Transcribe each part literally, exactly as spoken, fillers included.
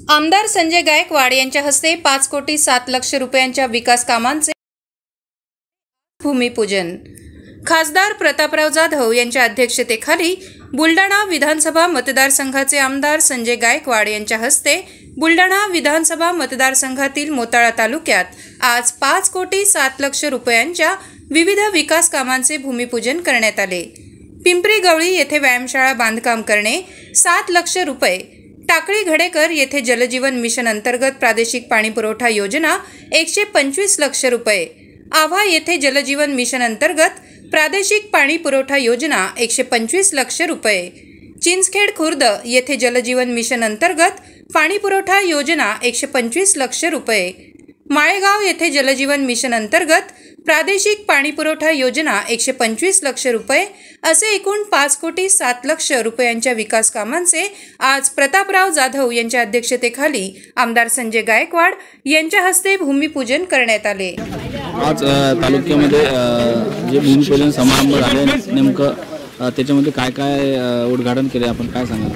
आमदार संजय गायकवाड यांच्या हस्ते पाच कोटी सात लक्ष रुपयांच्या विकास कामांचे भूमिपूजन। खासदार प्रतापराव जाधव यांच्या अध्यक्षतेखाली बुलढाणा विधानसभा मतदारसंघाचे आमदार संजय गायकवाड यांच्या हस्ते बुलढाणा विधानसभा मतदारसंघातील मोताळा तालुक्यात आज पाच कोटी सात लक्ष रुपयांच्या विविध विकास कामांचे भूमिपूजन करण्यात आले। पिंपरी गवळी येथे व्यायामशाळा बांधकाम करणे सात लक्ष रुपये, टाकळी घडेकर येथे जलजीवन मिशन अंतर्गत प्रादेशिक पाणीपुरवठा योजना एकशे पंचवीस लक्ष रुपये, आव्हा येथे जलजीवन मिशन अंतर्गत प्रादेशिक पाणीपुरवठा योजना एकशे पंचवीस लक्ष रुपये, चिंचखेड खुर्द येथे जलजीवन मिशन अंतर्गत पाणीपुरवठा योजना एकशे पंचवीस लक्ष रुपये, माळेगाव येथे जलजीवन मिशन अंतर्गत प्रादेशिक पाणीपुरवठा योजना एकशे पंचवीस लक्ष रुपये असे एकूण पाच कोटी सात लक्ष रुपयांच्या विकास कामांचे आज प्रतापराव जाधव यांच्या अध्यक्षतेखाली आमदार संजय गायकवाड यांच्या हस्ते भूमिपूजन करण्यात आले। आज तालुक्यामध्ये जे भूमिपूजन समारंभ झाले नेमकं त्याच्यामध्ये काय काय उद्घाटन केले, आपण काय सांगाल?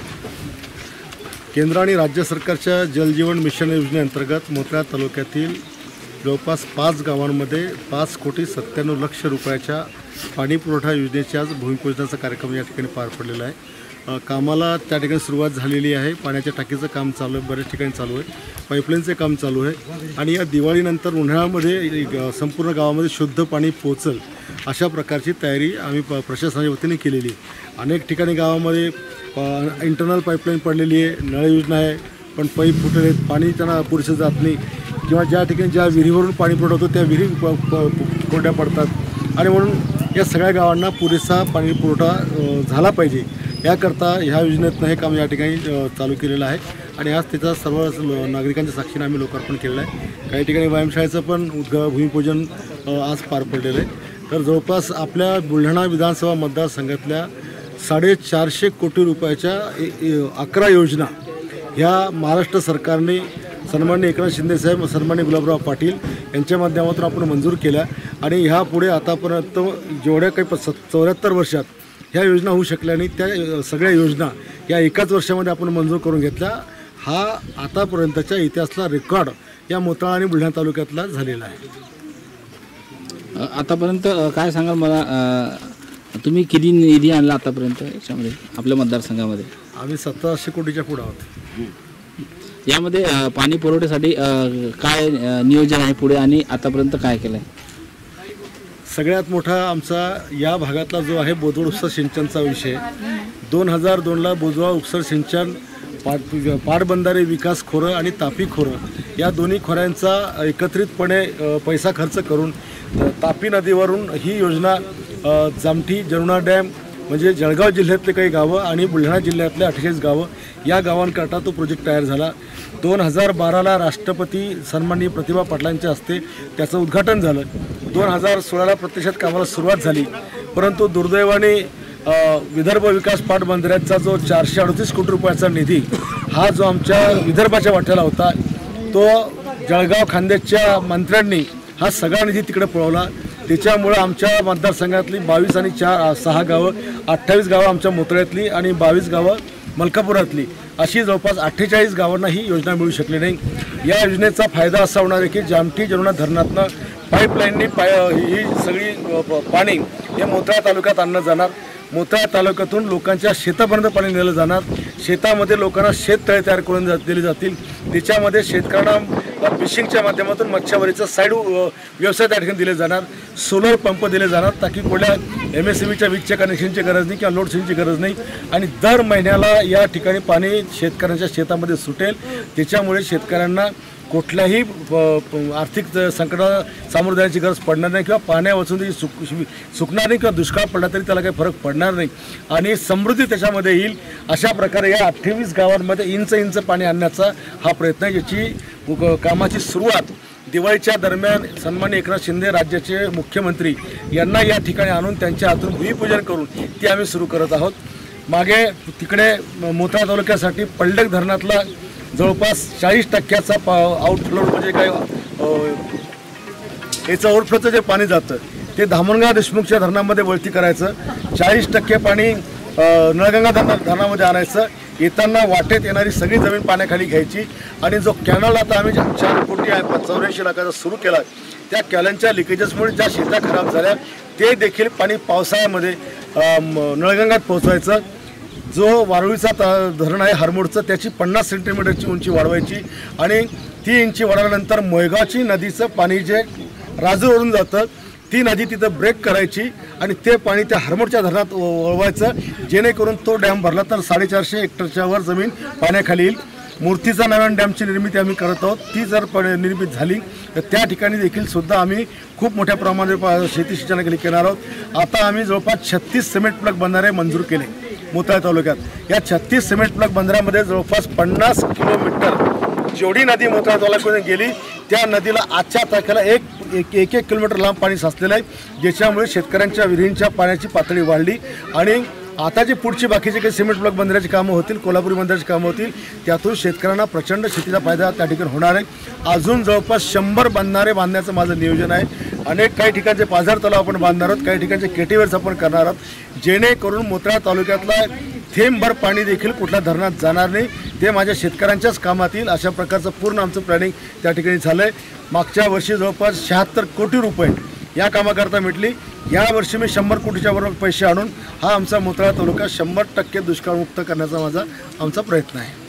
केंद्र आणि राज्य सरकारच्या जलजीवन मिशन योजनेअंतर्गत मोताळा तालुक्यातील जवळपास पाच गावांमध्ये पाच कोटी सत्त्याण्णव लक्ष रुपयाच्या पाणीपुरवठा योजनेच्या आज भूमिपूजनाचा कार्यक्रम या ठिकाणी पार पडलेला आहे। कामाला त्या ठिकाणी सुरुवात झालेली आहे। पाण्याच्या टाकीचं काम चालू आहे, बऱ्याच ठिकाणी चालू आहे, पाईपलाईनचे काम चालू आहे आणि या दिवाळीनंतर उन्हाळ्यामध्ये संपूर्ण गावामध्ये शुद्ध पाणी पोहोचल अशा प्रकारची तयारी आम्ही प प्रशासनाच्या वतीने केलेली आहे। अनेक ठिकाणी गावामध्ये इंटरनल पाईपलाईन पडलेली आहे, नळ योजना आहे, पण पाईप फुटले आहेत, पाणी त्यांना पुरेसं जात नाही किंवा ज्या ठिकाणी ज्या विहिरीवरून पाणी पुरवठा होतो त्या विहिरी कोरड्या पडतात आणि म्हणून या सगळ्या गावांना पुरेसा पाणी पुरवठा झाला पाहिजे याकरता ह्या योजनेतनं हे काम या ठिकाणी चालू केलेलं आहे आणि आज त्याचा सर्व नागरिकांच्या साक्षीने आम्ही लोकार्पण केलेलं आहे। काही ठिकाणी व्यायामशाळेचं पण उद्घा भूमिपूजन आज पार पडलेलं आहे। तर जवळपास आपल्या बुलढाणा विधानसभा मतदारसंघातल्या साडेचारशे कोटी रुपयाच्या अकरा योजना ह्या महाराष्ट्र सरकारने सन्माननीय एकनाथ शिंदे साहेब, सन्माननीय गुलाबराव पाटील यांच्या माध्यमातून आपण मंजूर केल्या आणि ह्या पुढे आतापर्यंत जेवढ्या काही स चौऱ्याहत्तर वर्षात ह्या योजना होऊ शकल्या नाही त्या सगळ्या योजना या एकाच वर्षामध्ये आपण मंजूर करून घेतल्या। हा आतापर्यंतच्या इतिहासातला रेकॉर्ड या मोताळा आणि बुलढाणा तालुक्यातला झालेला आहे। आतापर्यंत काय सांगाल मला, तुम्ही किती निधी आणला आतापर्यंत याच्यामध्ये आपल्या मतदारसंघामध्ये? आम्ही सतराशे कोटीच्या पुढे आहोत। यामध्ये पाणी पुरवठ्यासाठी काय नियोजन आहे पुढे आणि आतापर्यंत काय केलं आहे? सगळ्यात मोठा आमचा या भागातला जो आहे बोदवड उपसा सिंचनचा विषय, दोन हजार दोनला बोदवड उपसा सिंचन पाट पाटबंधारे विकास खोरं आणि तापी खोरं या दोन्ही खोऱ्यांचा एकत्रितपणे पैसा खर्च करून तापी नदीवरून ही योजना जामठी जरुणा डॅम म्हणजे जळगाव जिल्ह्यातले काही गावं आणि बुलढाणा जिल्ह्यातले अठ्ठेचाळीस गावं या गावांकरता तो प्रोजेक्ट तयार झाला। दोन हजार बाराला राष्ट्रपती सन्माननीय प्रतिभा पाटलांच्या हस्ते त्याचं उद्घाटन झालं। दोन हजार सोळाला प्रत्यक्षात कामाला सुरुवात झाली, परंतु दुर्दैवाने विदर्भ विकास पाटबंधाऱ्याचा जो चारशे अडतीस कोटी रुपयाचा निधी हा जो आमच्या विदर्भाच्या वाट्याला होता तो जळगाव खान्देशच्या मंत्र्यांनी हा सगळा निधी तिकडे पळवला। त्याच्यामुळं आमच्या मतदारसंघातली बावीस आणि चार सहा गावं अठ्ठावीस गावं आमच्या मोताळ्यातली आणि बावीस गावं मलकापुरातली अशी जवळपास अठ्ठेचाळीस गावांना ही योजना मिळू शकली नाही। या योजनेचा फायदा असा होणार आहे की जामठी जरुणा धरणातनं पाईपलाईननी पाय ही सगळी पाणी हे मोताळा तालुक्यात आणलं जाणार। मोताळा तालुक्यातून लोकांच्या शेतापर्यंत पाणी नेलं जाणार। शेतामध्ये लोकांना शेततळे तयार करून दिले जातील, त्याच्यामध्ये शेतकऱ्यांना फिशिंगच्या माध्यमातून मच्छीमारीचा साईड व्यवसाय त्या ठिकाणी दिले जाणार। सोलर पंप दिले जाणार ताकी कुठल्या एम एस सी बीच्या वीजच्या कनेक्शनची गरज नाही किंवा लोड शेडिंगची गरज नाही आणि दर महिन्याला या ठिकाणी पाणी शेतकऱ्यांच्या शेतामध्ये सुटेल। त्याच्यामुळे शेतकऱ्यांना कुठल्याही आर्थिक संकटा सामोरं जाण्याची गरज पडणार नाही किंवा पाण्या वाचून त्याची सुक सुकणार नाही किंवा दुष्काळ पडला तरी त्याला काही फरक पडणार नाही आणि समृद्धी त्याच्यामध्ये येईल। अशा प्रकारे या अठ्ठावीस गावांमध्ये इंच इंच पाणी आणण्याचा हा प्रयत्न आहे, याची कामाची सुरुवात दिवाळीच्या दरम्यान सन्माननीय एकनाथ शिंदे राज्याचे मुख्यमंत्री यांना या ठिकाणी आणून त्यांच्या हातून भूमिपूजन करून ती आम्ही सुरू करत आहोत। मागे तिकडे मोताळा तालुक्यासाठी पलडक धरणातला जवळपास चाळीस टक्क्याचा पा आउटफ्लो म्हणजे काय याचं आउटफ्लोचं जे पाणी जातं ते धामणगाव देशमुखच्या धरणामध्ये वळती करायचं, चाळीस टक्के पाणी नळगंगा धरणा धरणामध्ये आणायचं येताना वाटेत येणारी सगळी जमीन पाण्याखाली घ्यायची आणि जो कॅनल आता आम्ही चार कोटी आहे चौऱ्याऐंशी लाखाचा सुरू केला त्या कॅनलच्या लिकेजेसमुळे ज्या शेता खराब झाल्या ते देखील पाणी पावसाळ्यामध्ये नळगंगात पोहोचवायचं. जो वारुळीचा धरण आहे हरमोडचं त्याची पन्नास सेंटीमीटरची उंची वाढवायची आणि ती इंची वाढवल्यानंतर मोयगावची नदीचं पाणी जे राजूरवरून जातं ती नदी तिथं ब्रेक करायची आणि ते पाणी त्या हरमोडच्या धरणात वळवायचं, जेणेकरून तो डॅम भरला तर साडेचारशे हेक्टरच्या वर जमीन पाण्याखाली येईल. मूर्तीचा नव्यान डॅमची निर्मिती आम्ही करत आहोत. ती जर निर्मित झाली तर त्या ठिकाणी देखील सुद्धा आम्ही खूप मोठ्या प्रमाणात शेती सिंचनाखाली करणार आहोत. आता आम्ही जवळपास छत्तीस सिमेंट प्लग बंधारे मंजूर केले मोताळा तालुक्यात. या छत्तीस सिमेंट प्लग बंधाऱ्यामध्ये जवळपास पन्नास किलोमीटर जेवढी नदी मोताळा तालुक्यातून गेली त्या नदीला आजच्या तारखेला एक एक एक एक किलोमीटर लांब पाणी साचलेलं आहे, ज्याच्यामुळे शेतकऱ्यांच्या विहिरींच्या पाण्याची पातळी वाढली. आणि आता जी पुढची बाकीचे काही सिमेंट ब्लॉक बंधाऱ्याची कामं होतील, कोल्हापुरी बंधाऱ्याची कामं होतील, त्यातून शेतकऱ्यांना प्रचंड शेतीचा फायदा त्या ठिकाणी होणार आहे. अजून जवळपास शंभर बंधारे बांधण्याचं माझं नियोजन आहे. अनेक काही ठिकाणचे पाझर तलाव आपण बांधणार आहोत, काही ठिकाणचे केटीवेल्स आपण करणार आहोत, जेणेकरून मोताळा तालुक्यातला थेंबभर पाणी देखील कुठल्या धरणात जाणार नाही. ते माझ्या शेतकऱ्यांच्याच कामात येईल अशा प्रकारचं पूर्ण आमचं प्लॅनिंग त्या ठिकाणी झालं आहे. मागच्या वर्षी जवळपास शहात्तर कोटी रुपये या कामाकरता मिळाली. यावर्षी मी शंभर कोटीच्या बरोबर पैसे आणून हा आमचा मोताळा तालुका शंभर टक्के दुष्काळमुक्त करण्याचा माझा आमचा प्रयत्न आहे.